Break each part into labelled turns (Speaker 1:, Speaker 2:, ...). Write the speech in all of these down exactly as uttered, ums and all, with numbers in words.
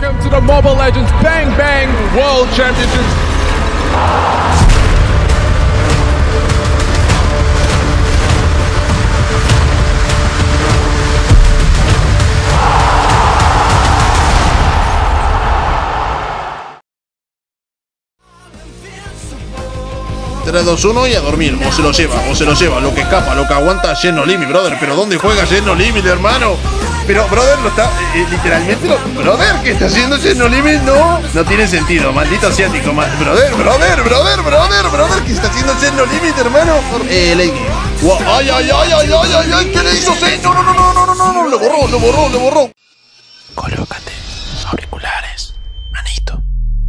Speaker 1: Welcome to the Mobile Legends Bang Bang World Championships.
Speaker 2: tres, dos, uno y a dormir. O se lo lleva, o se lo lleva. Lo que escapa, lo que aguanta Shen No Limit, brother. Pero ¿dónde juega Shen No Limit, hermano? Pero, brother, lo está... Eh, literalmente lo... Brother, ¿qué está haciendo Shen No Limit? No, no tiene sentido. Maldito asiático. Mal, brother, brother, brother, brother, brother. ¿Qué está haciendo Shen No Limit, hermano? Eh, late game. Wow. Ay, ay, ay, ay, ay, ay, ay. ¿Qué le hizo Shen? No, no, no, no, no, no, no, no. Lo borró, lo borró, lo borró.
Speaker 3: Colócate auriculares, manito.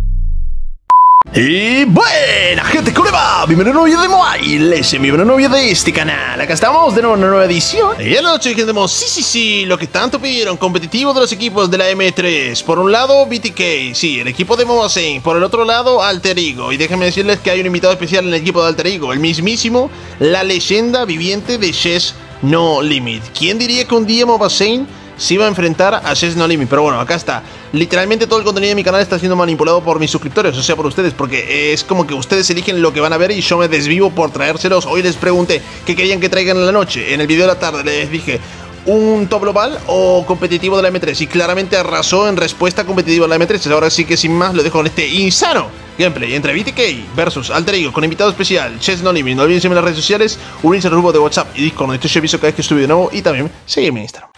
Speaker 4: Y buena gente, ¿cómo le va? Bienvenido a un nuevo video de Mobile, ese mi nuevo video de este canal. Acá estamos de nuevo en una nueva edición.
Speaker 2: Y en la noche dijimos, sí, sí, sí, lo que tanto pidieron, competitivo de los equipos de la M tres. Por un lado, B T K, sí, el equipo de Mobile. Por el otro lado, Alter Ego. Y déjenme decirles que hay un invitado especial en el equipo de Alter Ego, el mismísimo, la leyenda viviente de Chess No Limit. ¿Quién diría que un día Mobile se iba a enfrentar a Chess No Limit? Pero bueno, acá está. Literalmente todo el contenido de mi canal está siendo manipulado por mis suscriptores, o sea, por ustedes, porque es como que ustedes eligen lo que van a ver y yo me desvivo por traérselos. Hoy les pregunté qué querían que traigan en la noche. En el video de la tarde les dije un top global o competitivo de la M tres y claramente arrasó en respuesta competitiva de la M tres. Ahora sí que sin más lo dejo con este insano gameplay entre B T K versus Alter Ego con invitado especial Chess No Limit. No olviden seguirme en las redes sociales, unirse al grupo de WhatsApp y Discord donde estoy aviso cada vez que subo de nuevo y también seguirme en Instagram.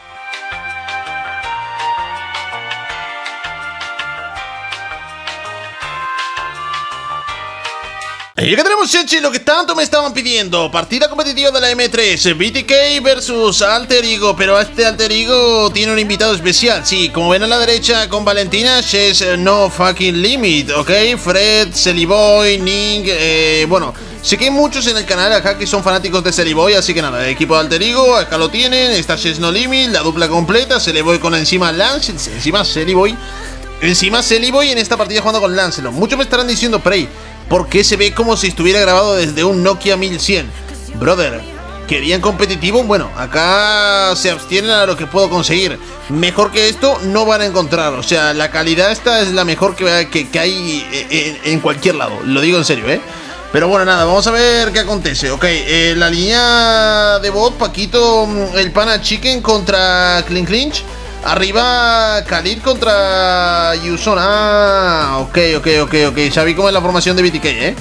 Speaker 2: Y acá tenemos, Chechi, lo que tanto me estaban pidiendo. Partida competitiva de la M tres, B T K versus Alter Ego. Pero este Alter Ego tiene un invitado especial. Sí, como ven a la derecha con Valentina, Chess No Fucking Limit, ok. Fred, Celiboy, Ning, eh, bueno, sé que hay muchos en el canal acá que son fanáticos de Celiboy, así que nada, el equipo de Alter Ego, acá lo tienen. Está Chess No Limit, la dupla completa, Celiboy con encima Lance, encima Celiboy. Encima Celiboy en esta partida jugando con Lancelot. Muchos me estarán diciendo, Prey, ¿por qué se ve como si estuviera grabado desde un Nokia mil cien? Brother, ¿querían competitivo? Bueno, acá se abstienen a lo que puedo conseguir. Mejor que esto no van a encontrar. O sea, la calidad esta es la mejor que, que, que hay en, en cualquier lado. Lo digo en serio, ¿eh? Pero bueno, nada, vamos a ver qué acontece. Ok, eh, la línea de bot, Paquito, el Pana Chicken contra Clean Clinch. Arriba Khalid contra Yuson. Ah, ok, ok, ok, ok. Ya vi cómo es la formación de B T K, ¿eh?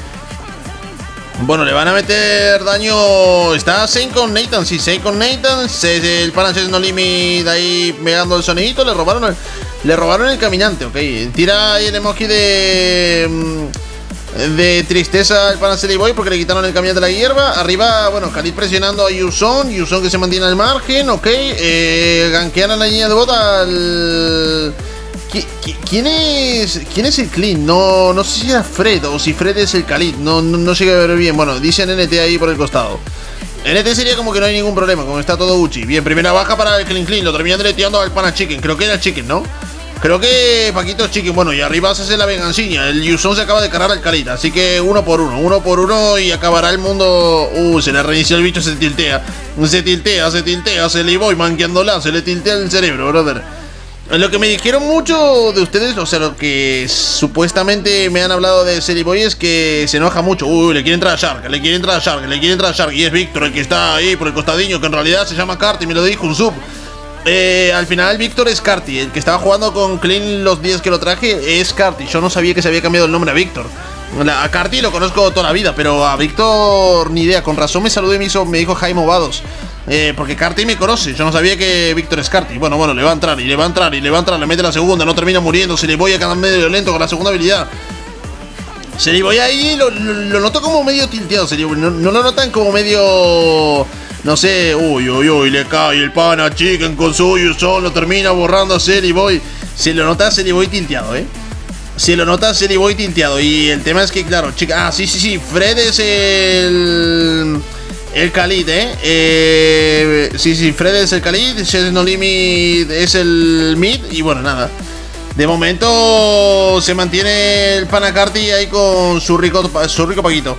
Speaker 2: Bueno, le van a meter daño. Está Zane con Nathan, sí, Zane con Nathan. El pana Chess No Limit ahí pegando el sonidito. Le robaron el, le robaron el caminante, ok. Tira ahí el emoji de... de tristeza al pana Celiboy porque le quitaron el caminante de la hierba. Arriba, bueno, Khalid presionando a Yuson. Yuson que se mantiene al margen, ok. Eh, gankean a la línea de bota al... ¿Quién es quién es el Clean? No, no sé si era Fred o si Fred es el Khalid. No, no, no llegué a ver bien. Bueno, dicen N T ahí por el costado. N T sería como que no hay ningún problema, como está todo Uchi. Bien, primera baja para el Clean Clean. Lo terminan deleteando al pana Chicken. Creo que era el Chicken, ¿no? Creo que Paquito Chicken, bueno, y arriba se hace la venganciña. El Yuson se acaba de cargar al Khalid, así que uno por uno, uno por uno y acabará el mundo. Uh, se le reinició el bicho, se tiltea. Se tiltea, se tiltea, se le voy manqueándola, se le tiltea el cerebro, brother. Lo que me dijeron mucho de ustedes, o sea, lo que supuestamente me han hablado de Celiboy es que se enoja mucho. Uy, le quiere entrar a Shark, le quiere entrar a Shark, le quiere entrar a Shark. Y es Víctor el que está ahí por el costadillo, que en realidad se llama Carti, me lo dijo un sub. Eh, al final Víctor es Carti, el que estaba jugando con Clean los días que lo traje es Carti. Yo no sabía que se había cambiado el nombre a Víctor. A Carti lo conozco toda la vida, pero a Víctor ni idea. Con razón me saludó y me, hizo, me dijo Jaime Ovados, eh, porque Carti me conoce. Yo no sabía que Víctor es Carti. Bueno, bueno, le va a entrar y le va a entrar y le va a entrar. Le mete la segunda, no termina muriendo. Se le voy a quedar medio lento con la segunda habilidad. Se le voy ahí, lo, lo, lo noto como medio tilteado. Se le, no, no lo notan como medio... No sé, uy, uy, uy, le cae el pana Chicken con su Yuson, lo termina borrando a Celiboy. Se lo nota a Celiboy tilteado, eh. Se lo nota a Celiboy tilteado. Y el tema es que, claro, chica. Ah, sí, sí, sí. Fred es el. El Khalid, eh. eh sí, sí, Fred es el Khalid. Chess No Limit es el mid. Y bueno, nada. De momento se mantiene el pana Carti ahí con su rico, su rico Paquito.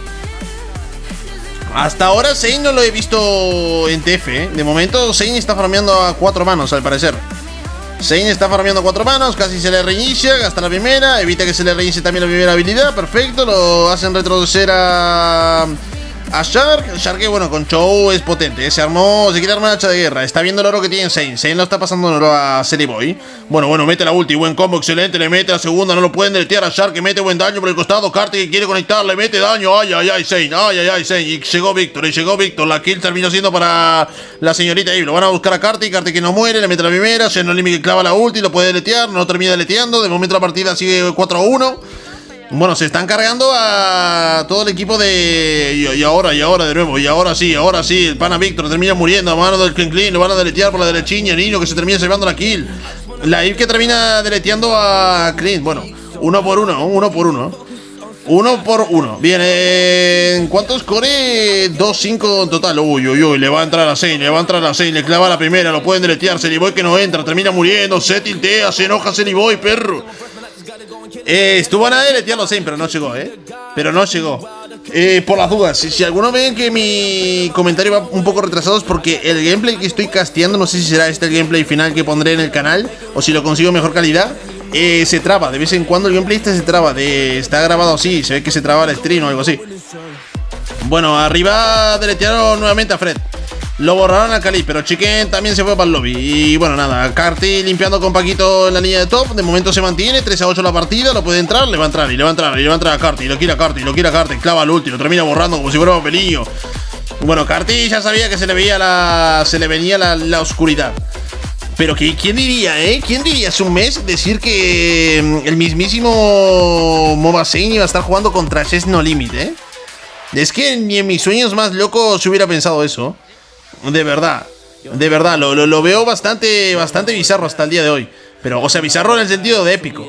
Speaker 2: Hasta ahora Zane no lo he visto en T F, ¿eh? De momento Zane está farmeando a cuatro manos, al parecer. Zane está farmeando cuatro manos, casi se le reinicia, gasta la primera, evita que se le reinicie también la primera habilidad, perfecto, lo hacen retroceder a... A Shark, Shark que bueno, con Chou es potente, ¿eh? Se armó, se quiere armar hacha de guerra. Está viendo el oro que tiene Zane, Zane lo está pasando en oro a Silly Boy. Bueno, bueno, mete la ulti, buen combo, excelente, le mete la segunda, no lo pueden deletear a Shark, que mete buen daño por el costado. Karti que quiere conectar, le mete daño, ay, ay, ay, Zane, ay, ay, ay, Zane. Y llegó Víctor, y llegó Víctor, la kill terminó siendo para la señorita Eve. Lo van a buscar a Karti, Karti que no muere, le mete la primera, Xenolimi que clava la ulti, lo puede deletear, no termina deleteando. De momento la partida sigue cuatro a uno. Bueno, se están cargando a todo el equipo de... Y, y ahora, y ahora de nuevo, y ahora sí, ahora sí. El pana Víctor termina muriendo a mano del Clean Clean. Lo van a deletear por la derechiña, Nino que se termina llevando la kill. La Eve que termina deleteando a Clean. Bueno, uno por uno, uno por uno. Uno por uno. Bien, eh, ¿en cuántos core? dos cinco en total. Uy, uy, uy, le va a entrar a Zane, le va a entrar a Zane. Le clava la primera, lo pueden deletear. Silly Boy que no entra, termina muriendo. Se tiltea, se enoja Silly Boy, perro. Eh, estuvo a nada de deletearlo Zane, pero no llegó, ¿eh? Pero no llegó. Eh, por las dudas, si, si alguno ven que mi comentario va un poco retrasado es porque el gameplay que estoy casteando, no sé si será este el gameplay final que pondré en el canal o si lo consigo mejor calidad, eh, se traba, de vez en cuando el gameplay este se traba, de, está grabado así, se ve que se traba el stream o algo así. Bueno, arriba deletearon nuevamente a Fred. Lo borraron a Cali, pero Chicken también se fue para el lobby. Y bueno, nada, Karti limpiando con Paquito en la línea de top. De momento se mantiene, tres a ocho la partida. Lo puede entrar, le va a entrar, y le va a entrar, y le va a entrar a Karti. Lo quiere a Karti, lo quiere a Karti. Clava el ulti, lo termina borrando como si fuera un papelillo. Bueno, Karti ya sabía que se le veía la. Se le venía la, la oscuridad. Pero que, ¿quién diría, eh? ¿Quién diría hace un mes decir que el mismísimo MOBA Zane iba a estar jugando contra Chess No Limit, eh? Es que ni en mis sueños más locos se hubiera pensado eso. De verdad, de verdad, lo, lo, lo veo bastante, bastante bizarro hasta el día de hoy. Pero, o sea, bizarro en el sentido de épico.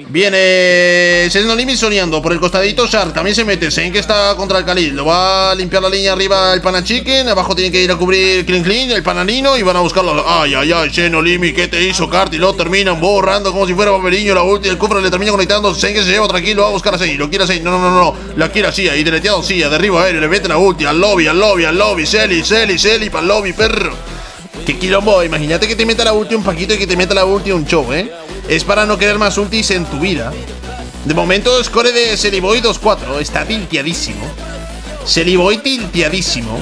Speaker 2: Viene Chess No Limit soñando por el costadito. Shark también se mete. Zane que está contra el Khalil. Lo va a limpiar la línea arriba el Pana Chicken. Abajo tiene que ir a cubrir Clean Clean, el Pananino. Y van a buscarlo. Ay, ay, ay, Chess No Limit, ¿qué te hizo, Karti? Lo terminan borrando como si fuera papeliño. La ulti del cofre le termina conectando. Zane que se lleva tranquilo. Va a buscar a Zane. Lo quiere a Zane. No, no, no, no. La quiere así. Y deleteado sí. Derriba a él. Le mete la ulti. Al lobby, al lobby, al lobby. Selly, Selly, Selly. Para el lobby, perro. Qué quilombo, imagínate que te meta la ulti un Paquito y que te meta la ulti un Chou, ¿eh? Es para no querer más ultis en tu vida. De momento, score de Silly Boy dos cuatro. Está tilteadísimo. Silly Boy tilteadísimo.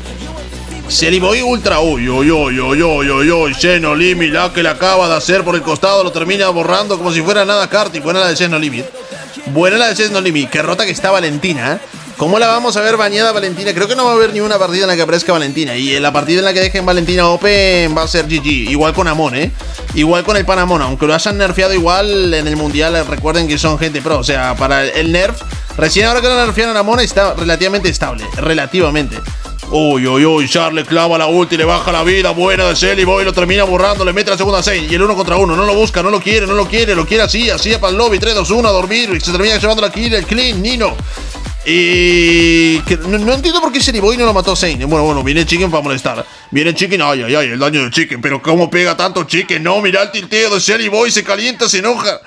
Speaker 2: Silly Boy ultra. Uy, uy, uy, uy, uy, uy, uy. Chess No Limit, la que le acaba de hacer por el costado. Lo termina borrando como si fuera nada Karti. Buena la de Chess No Limit. Buena la de Chess No Limit. Qué rota que está Valentina, ¿eh? ¿Cómo la vamos a ver bañada Valentina? Creo que no va a haber ni una partida en la que aparezca Valentina. Y en la partida en la que dejen Valentina Open va a ser G G. Igual con Amon, ¿eh? Igual con el Panamon. Aunque lo hayan nerfeado igual en el mundial, recuerden que son gente pro. O sea, para el nerf, recién ahora que lo nerfearon a Amon está relativamente estable. Relativamente. Uy, uy, uy, Char le clava la ulti, le baja la vida, buena de Silly Boy, lo termina borrando, le mete la segunda Zane y el uno contra uno, no lo busca, no lo quiere, no lo quiere, lo quiere así, así para el lobby, tres, dos, uno, a dormir, y se termina llevando la kill, el clean, Nino. Y... Que no, no entiendo por qué Silly Boy no lo mató a Zane. Bueno, bueno, viene Chicken para molestar. Viene Chicken, ay, ay, ay, el daño de Chicken, pero cómo pega tanto Chicken, no, mira el tilteo de Silly Boy, se calienta, se enoja.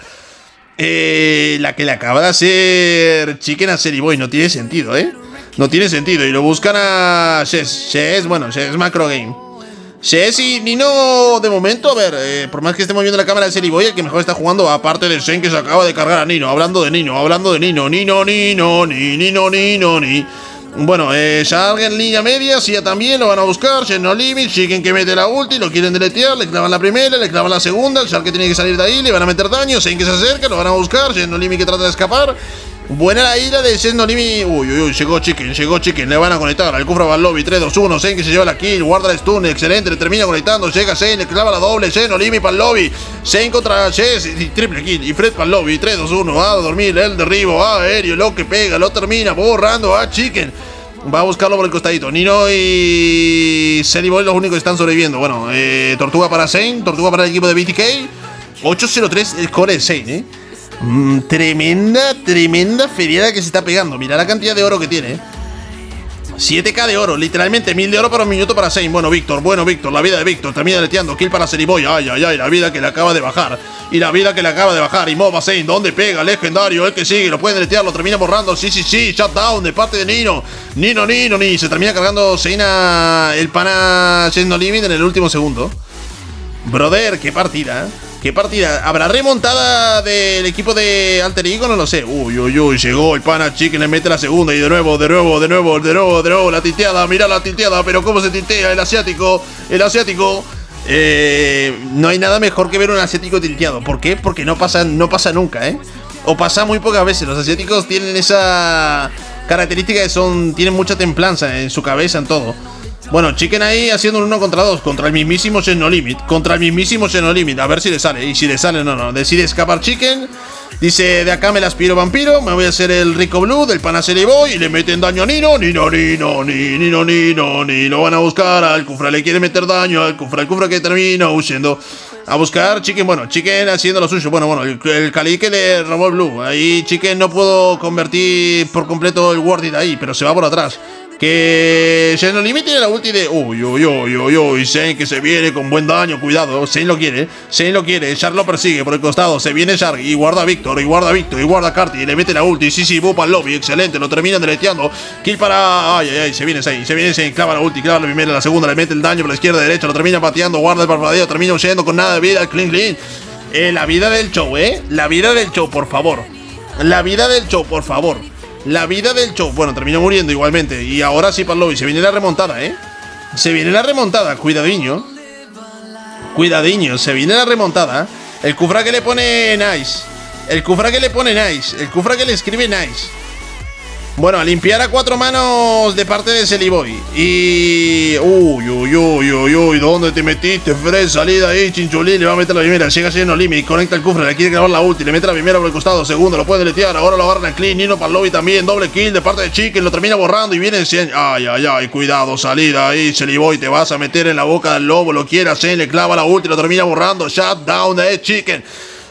Speaker 2: Eh, la que le acaba de hacer Chicken a Silly Boy no tiene sentido, ¿eh? No tiene sentido. Y lo buscan a Chess. Chess, bueno, Chess Macro Game. Chess y Nino, de momento, a ver, eh, por más que estemos viendo la cámara de Silly Boy, el que mejor está jugando, aparte de Zane que se acaba de cargar a Nino. Hablando de Nino, hablando de Nino. Nino, Nino, ni, Nino, Nino, ni. Bueno, eh, Shark en línea media, Sia también, lo van a buscar. Chess No Limit, Chicken que mete la ulti, lo quieren deletear, le clavan la primera, le clavan la segunda. El Shark que tiene que salir de ahí, le van a meter daño. Zane que se acerca, lo van a buscar. Chess No Limit que trata de escapar. Buena la ira de Chess No Limit. Uy, uy, uy, llegó Chicken, llegó Chicken. Le van a conectar al Kufra al lobby. tres, dos, uno. Zane que se lleva la kill. Guarda el stun. Excelente. Le termina conectando. Llega Zane. Le clava la doble. Chess No Limit para el lobby. Zane contra Chess. Y triple kill. Y Fred para el lobby. tres, dos, uno. Va a dormir. El derribo. Va aéreo. Lo que pega. Lo termina borrando a Chicken. Va a buscarlo por el costadito. Nino y Silly Boy los únicos que están sobreviviendo. Bueno, eh, Tortuga para Zane. Tortuga para el equipo de B T K. ocho cero tres el core de Zane, eh. Mm, tremenda, tremenda feriada que se está pegando. Mira la cantidad de oro que tiene. siete K de oro, literalmente mil de oro para un minuto para Zane. Bueno, Víctor, bueno, Víctor, la vida de Víctor. Termina leteando, kill para Silly Boy. Ay, ay, ay, la vida que le acaba de bajar. Y la vida que le acaba de bajar. Y MOBA Zane, ¿dónde pega? Legendario, el que sigue, lo puede letear, lo termina borrando. Sí, sí, sí, shutdown de parte de Nino. Nino, Nino, ni. Se termina cargando Zane a el pana Chess No Limit en el último segundo. Brother, qué partida, ¿eh? ¿Qué partida? ¿Habrá remontada del equipo de Alter Ego? No lo sé. Uy, uy, uy, llegó el pana Chicken, le mete la segunda y de nuevo, de nuevo, de nuevo, de nuevo, de nuevo, la tilteada, mira la tilteada, pero cómo se tiltea el asiático, el asiático. Eh, no hay nada mejor que ver un asiático tilteado. ¿Por qué? Porque no pasa, no pasa nunca, ¿eh? O pasa muy pocas veces. Los asiáticos tienen esa característica de son, tienen mucha templanza en su cabeza, en todo. Bueno, Chicken ahí haciendo un uno contra dos contra el mismísimo Xeno Limit. Contra el mismísimo Xeno Limit. A ver si le sale. Y si le sale, no, no. Decide escapar Chicken. Dice, de acá me la aspiro vampiro. Me voy a hacer el Rico Blue del pana Boy. Y le meten daño a Nino. Nino, Nino, Nino, Nino, Nino, Nino. Van a buscar al Kufra. Le quiere meter daño al Kufra. El Kufra que termina huyendo a buscar Chicken. Bueno, Chicken haciendo lo suyo. Bueno, bueno, el, el Kali que le robó el Blue. Ahí Chicken no pudo convertir por completo el Warded ahí. Pero se va por atrás. Que Xeno Limit tiene la ulti de uy, uy, uy, uy, uy, Zane que se viene con buen daño, cuidado, Zane lo quiere, Zane lo quiere, Shark lo persigue por el costado, se viene Shark y guarda a Víctor, y guarda a Víctor, y guarda a Carti, y le mete la ulti, sí, sí, bupa al lobby, excelente, lo terminan deleteando, kill para, ay, ay, ay, se viene Zane, se viene Zane, clava la ulti, clava la primera, la segunda, le mete el daño por la izquierda, derecha, lo termina pateando, guarda el parpadeo, termina huyendo con nada de vida, clean, clean, eh, la vida del show, eh, la vida del show, por favor, la vida del show, por favor. La vida del show. Bueno, terminó muriendo igualmente. Y ahora sí, Parlovi. Se viene la remontada, ¿eh? Se viene la remontada. Cuidadiño. Cuidadiño. Se viene la remontada. El Kufra que le pone nice. El Kufra que le pone nice. El Kufra que le escribe nice. Bueno, a limpiar a cuatro manos de parte de Celiboy. Y... Uy, uy, uy, uy, uy. ¿Dónde te metiste, Fred? Salida ahí, Chinchulín. Le va a meter la primera. Llega Xeno Limit. Conecta el Kufra. Le quiere clavar la ulti. Le mete la primera por el costado. Segundo. Lo puede deletear. Ahora lo agarra el clean. Nino Parlovi también. Doble kill de parte de Chicken. Lo termina borrando. Y viene Zen. Ay, ay, ay. Cuidado. Salida ahí, Celiboy. Te vas a meter en la boca del lobo. Lo quiere hacer. Le clava la ulti. Lo termina borrando. Shutdown de Chicken.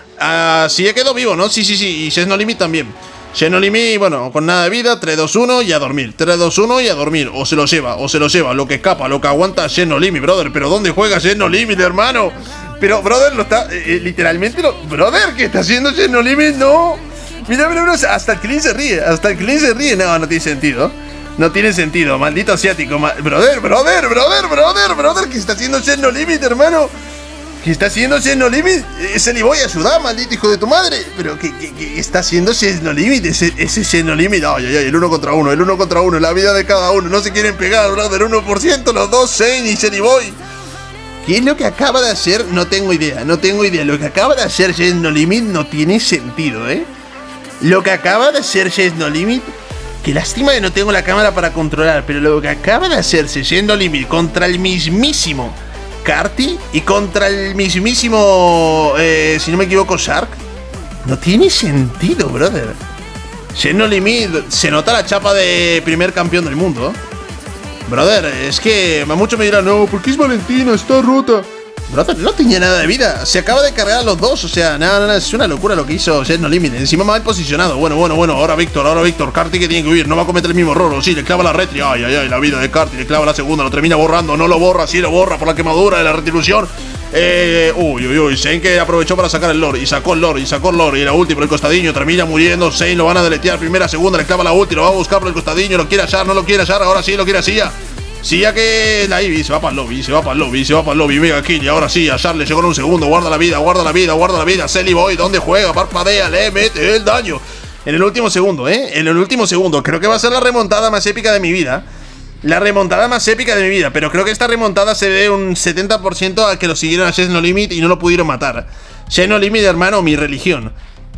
Speaker 2: Así uh, ya quedó vivo, ¿no? Sí, sí, sí. Y Xeno Limit también. Xeno Limit, bueno, con nada de vida, tres dos uno y a dormir, tres dos uno y a dormir, o se lo lleva, o se lo lleva, lo que escapa, lo que aguanta Xeno Limit, brother, pero ¿dónde juega Xeno Limit, hermano? Pero, brother, lo está, eh, literalmente, lo, brother, ¿qué está haciendo Xeno Limit? No, mira, mira, mira, hasta el clean se ríe, hasta el clean se ríe, no, no tiene sentido, no tiene sentido, maldito asiático, ma brother, brother, brother, brother, brother, ¿qué está haciendo Xeno Limit, hermano? ¿Qué está haciendo Xeno Limit? Ese le voy a ayudar, maldito hijo de tu madre. Pero ¿qué, qué, qué está haciendo Xeno Limit? Ese, ese Xeno Limit. Ay, ay, ay, el uno contra uno, el uno contra uno, la vida de cada uno. No se quieren pegar, brother. uno por ciento, los dos, Zane y Celiboy. ¿Qué es lo que acaba de hacer? No tengo idea, no tengo idea. Lo que acaba de hacer Xeno Limit no tiene sentido, ¿eh? Lo que acaba de hacer Xeno Limit. Qué lástima que no tengo la cámara para controlar. Pero lo que acaba de hacerse Xeno Limit contra el mismísimo Carti y contra el mismísimo, eh, si no me equivoco, Shark, no tiene sentido, brother. Xeno Limit, se nota la chapa de primer campeón del mundo. Brother, es que muchos me dirán, no, porque es Valentina, está rota. Brother, no tenía nada de vida, se acaba de cargar a los dos, o sea, nada, nada, es una locura lo que hizo Xeno Limit. Encima mal posicionado, bueno, bueno, bueno, ahora Víctor, ahora Víctor, Carti que tiene que huir, no va a cometer el mismo error, o sí, le clava la retri, ay, ay, ay, la vida de Carti, le clava la segunda, lo termina borrando, no lo borra, sí lo borra por la quemadura de la retribución. Eh, uy, uy, uy, Zane que aprovechó para sacar el lore, y sacó el lore, y sacó el lore, y la ulti por el costadillo, termina muriendo, Zane lo van a deletear, primera, segunda, le clava la ulti, lo va a buscar por el costadillo, lo quiere hallar, no lo quiere hallar, ahora sí lo quiere así ya. Sí, ya que la Ivy se va para el lobby, se va para el lobby, se va para el lobby, mega kill, y ahora sí, a Charles le llegó en un segundo, guarda la vida, guarda la vida, guarda la vida, Celiboy, ¿dónde juega? Parpadea, le mete el daño. En el último segundo, ¿eh? En el último segundo, creo que va a ser la remontada más épica de mi vida. La remontada más épica de mi vida, pero creo que esta remontada se debe un setenta por ciento a que lo siguieron a Xeno Limit y no lo pudieron matar. Xeno Limit, hermano, mi religión.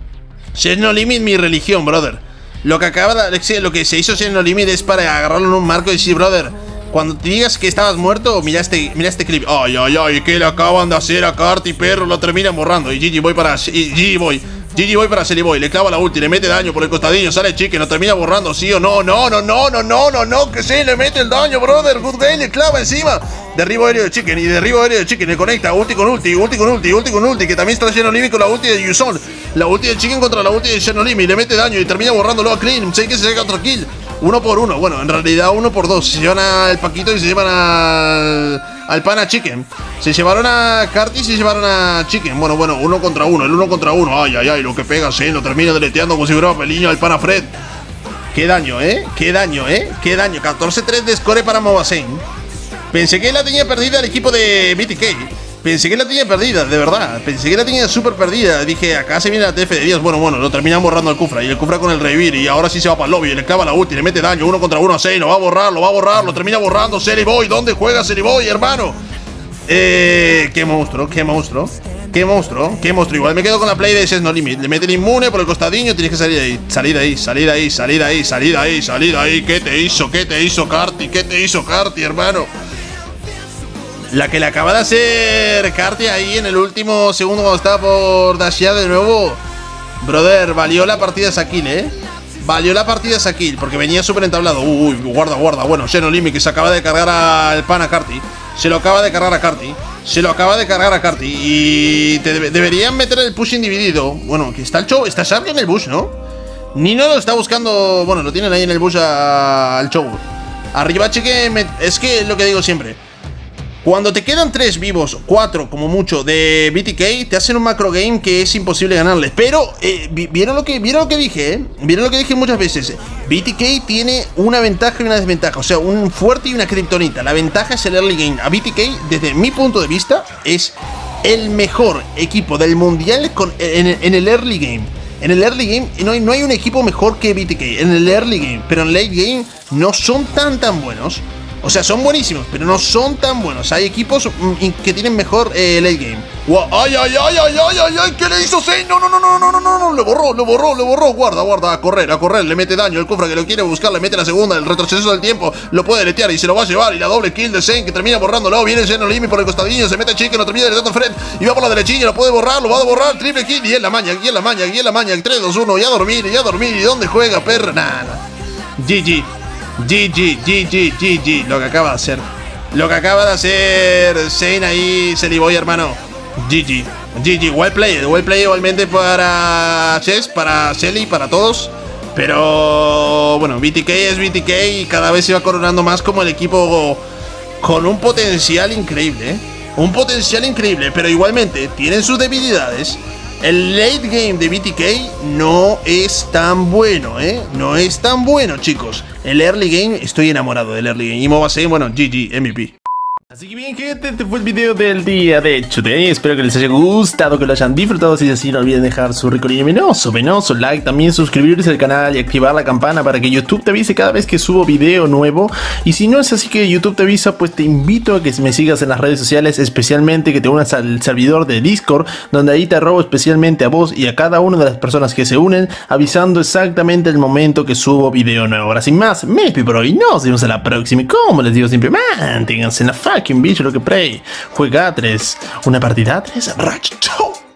Speaker 2: Xeno Limit, mi religión, brother. Lo que acaba de, lo que se hizo Xeno Limit es para agarrarlo en un marco y decir, brother, cuando te digas que estabas muerto, mira este, mira este clip. Ay, ay, ay, que le acaban de hacer a Carti, perro, lo terminan borrando. Y G G Boy para G G Boy. G G Boy para Celiboy, le clava la ulti, le mete daño por el costadillo, sale Chicken, lo termina borrando, sí o no, no, no, no, no, no, no, no, que sí, le mete el daño, brother, good game, le clava encima. Derribo aéreo de Chicken y derribo aéreo de Chicken, le conecta, ulti con ulti, ulti con ulti, ulti con ulti, que también está Xeno Limit con la ulti de Yuson. La ulti de Chicken contra la ulti de Xeno Limit, le mete daño y termina borrándolo a Clean, sé que se saca otro kill. Uno por uno, bueno, en realidad uno por dos. Se llevan al Paquito y se llevan al, al pana Chicken. Se llevaron a Carti y se llevaron a Chicken. Bueno, bueno, uno contra uno, el uno contra uno. Ay, ay, ay, lo que pega, sí, lo termina deleteando como si fuera peliño al pana Fred. Qué daño, ¿eh? Qué daño, ¿eh? Qué daño. catorce tres de score para Mobazane. Pensé que la tenía perdida el equipo de B T K. Pensé que la tenía perdida, de verdad. Pensé que la tenía súper perdida. Dije, acá se viene la T F de diez. Bueno, bueno, lo terminan borrando el Kufra. Y el Kufra con el revivir. Y ahora sí se va para el lobby. Y le clava la ulti, le mete daño. Uno contra uno a seis. Lo va a borrar, lo va a borrar. Lo termina borrando. Celiboy, ¿dónde juega Celiboy, hermano? Eh, qué monstruo, qué monstruo. Qué monstruo, qué monstruo. Igual me quedo con la play de ese No Limit. Le meten inmune por el costadillo. Tienes que salir de ahí. Salir de ahí, salir de ahí, salir de ahí, salir de ahí, salir de ahí. ¿Qué te hizo? ¿Qué te hizo Carti? ¿Qué te hizo Carti, hermano? La que le acaba de hacer Carti ahí en el último segundo cuando estaba por dashear de nuevo. Brother, valió la partida Sakil, eh. Valió la partida Sakil, porque venía súper entablado. Uy, guarda, guarda. Bueno, Xenolimi que se acaba de cargar al pan a Carti. Se lo acaba de cargar a Carti. Se lo acaba de cargar a Carti. Y te debe, deberían meter el push individido. Bueno, que está el show. Está Shark en el bush, ¿no? Nino lo está buscando. Bueno, lo tienen ahí en el bush al show. Arriba, cheque. Me, es que es lo que digo siempre. Cuando te quedan tres vivos, cuatro como mucho de B T K, te hacen un macro game que es imposible ganarles. Pero, eh, ¿vieron lo que vieron lo que dije? Eh? ¿Vieron lo que dije muchas veces? B T K tiene una ventaja y una desventaja. O sea, un fuerte y una kriptonita. La ventaja es el early game. A B T K, desde mi punto de vista, es el mejor equipo del mundial con, en, en el early game. En el early game no hay, no hay un equipo mejor que B T K. En el early game. Pero en late game no son tan tan buenos. O sea, son buenísimos, pero no son tan buenos. Hay equipos mm, que tienen mejor eh, late game. Wow. ¡Ay, ay, ay, ay, ay, ay, ay! ¿Qué le hizo Zayn? No, no, no, no, no, no, no, no. Lo borró, lo borró, lo borró. Guarda, guarda, a correr, a correr. Le mete daño. El Kufra que lo quiere buscar, le mete la segunda. El retroceso del tiempo lo puede letear y se lo va a llevar. Y la doble kill de Zayn que termina borrándolo. Viene Xenolimi por el costadillo. Se mete Chicken, lo termina de tanto Fred. Y va por la derechilla, lo puede borrar, lo va a borrar. Triple kill. Y en la maña, y en la maña, y en la maña. tres, dos, uno. Y a dormir, y a dormir. ¿Y dónde juega, perra? Nada. G G. G G, G G, G G, lo que acaba de hacer. Lo que acaba de hacer Zayn ahí, Celiboy, hermano. G G, G G, well played. Well played igualmente para Chess, para Celi, para todos. Pero bueno, B T K es B T K y cada vez se va coronando más como el equipo con un potencial increíble, ¿eh? Un potencial increíble, pero igualmente tienen sus debilidades. El late game de B T K no es tan bueno, ¿eh? No es tan bueno, chicos. El early game, estoy enamorado del early game. Y Mobasei, bueno, G G, M V P.
Speaker 4: Así que bien, gente, este fue el video del día de Today. Espero que les haya gustado, que lo hayan disfrutado. Si es así, no olviden dejar su rico y venoso, venoso like, también suscribirse al canal y activar la campana para que YouTube te avise cada vez que subo video nuevo. Y si no es así que YouTube te avisa, pues te invito a que me sigas en las redes sociales, especialmente que te unas al servidor de Discord, donde ahí te robo especialmente a vos y a cada una de las personas que se unen, avisando exactamente el momento que subo video nuevo. Ahora sin más, me despido por hoy, nos vemos a la próxima y como les digo siempre, manténganse en la fucking bicho lo que play. Juega a tres, una partida a tres, racho.